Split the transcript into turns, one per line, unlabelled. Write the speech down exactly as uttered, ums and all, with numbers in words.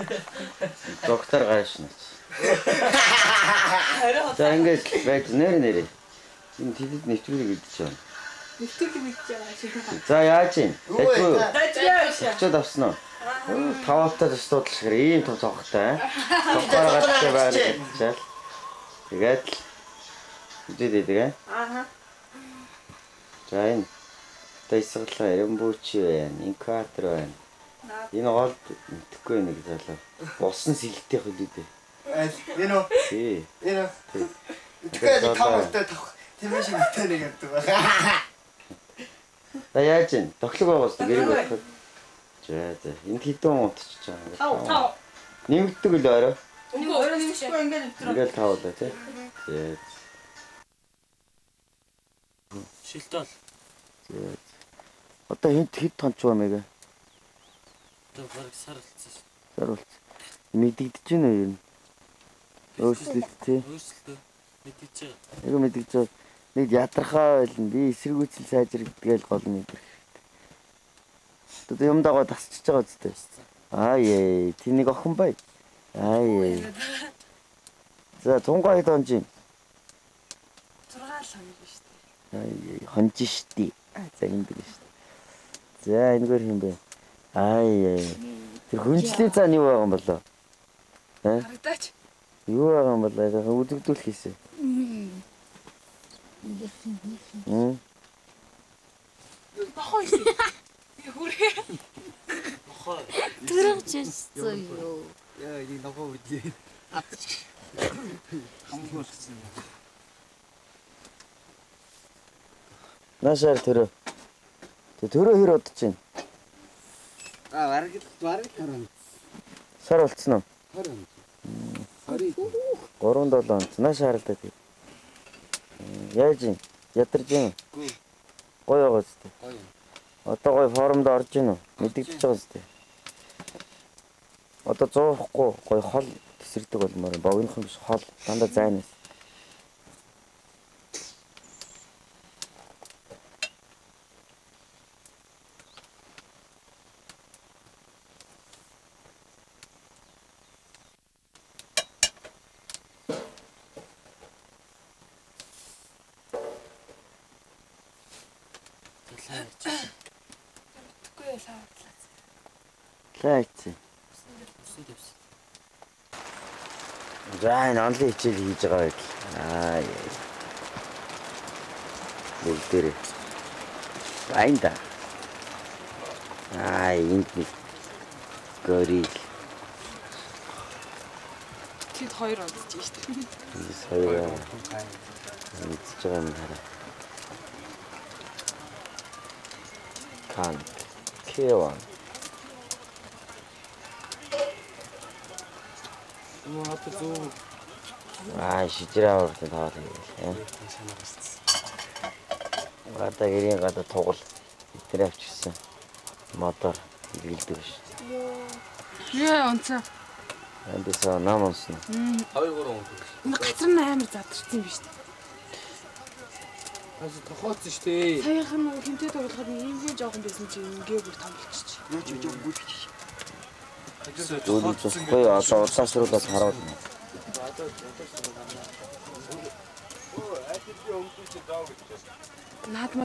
Доктор гайшнаач. За ингэж байж нэр нэрээ. Энэ тэдэд нэвтрүүлэг идэж байна.
Нэвтрүүлэг идэж байгаа шиг.
За яаж юм? Тэггүй.
Дайчгаа.
Очоод авсан уу? Тав автаа тусдууд шиг ийм том цогтой. Цогтой гадтай байгаад. Тэгээд л үдээд идэг аа.
Аа.
За энэ тайсгалаа Эренбүүч байна, инкуатор байна. Энэ гол мэдхгүй нэг залуу. Усан сэлтэй хөлөөдөө.
Энэ үү?
Тий.
Энэ үү? Тэгэхээр тавтай тавх тийм шиг үтэй нэг гэдэг байна.
За яаж вэ? Тоглог байгаас гэрэг бодоход. За за энэ хэдэн унтчих чам.
Тав тав.
Нэмэгдэг л орой.
Үгүй өөрөө нэмэхгүй ингээд нэвтрүүлэг.
Ингээл тавлаа тий. За.
Шилтэл.
За. Одоо хэд хэд тонч байна мэг?
Одоо бараг сар болчихсон.
Сар болчихсон. Мэдэгдэж байна уу юм? Өөрчлөлт тий.
Өөрчлөлт мэдээж байгаа.
Эгэ мэдэгдэж байгаа. Нэг ядархаа байлна. Би эсэргүүцэл сайжрагдгээл гол мэдрэх. Одоо юм дагаа тасчихж байгаа үстэй. Аа яа, тэнийг охин бай. Аа яа. За тунгаа хэд онж юм?
зургаал хоног шүү дээ.
Аа яа, хонж штий. За энэ дэр штий. За энэгээр юм бэ? Аа яа. Тэр хүнжлийн цаана юу байгаа юм болоо? Аа?
Харагдаач.
Юу байгаа юм болоо? Үзэгдүүлэх хийсэн. Мм.
Бохоо шүү. Хүрээ.
Бохоо.
들어줬어요.
야, 이 너가 어디? 한국 왔어.
Нашаар төрөө. Тэ төрөө хэр удаж чинь?
아, 말하기 말하기 하는.
Сар болцсон уу?
하는. 아리
три семь онц. Нашаар л дээ. Яаж юм? Ядарч юм.
Гүү.
Гоё байгаа зү.
Гоё.
Одоо гоё формонд орж гин үү? Мэдэгдэж байгаа зү. Одоо зоохгүй гоё хол тесрэгдэг болмоор богинохон биш хол дандаа зайнаас.
Тэггүй саадлаа.
Лайц.
Үсэн дэвс.
За энэ онлын хичээл хийж байгаа байл. Аа яа. Бүгдээ. Айнда. Аа энд нэг горил.
Тэд хоёр онцж шүү дээ.
Энд хоёр мэдчихэж байгаа юм хараа. Кан. Кеван.
뭐 앞에 좀
Аа шижраа урд таваад юм. Гадаа гэрийн гадаа тугал тэр авчихсан. Мотор билдэг ш.
Яа онцоо.
Эндээсээ нам онсон.
хоёр гурван унт.
Энэ гацар нь амар задарсан юм биш үү?
다시 더 컸지 시대.
Саяхан нь хинтээ тоглоход ингийн жоохон байсан чи ингээ бүр том болчих.
요즘 좀 무피지.
Өөдөө зөхгүй одоо удаасруулаад харуулна.
Наад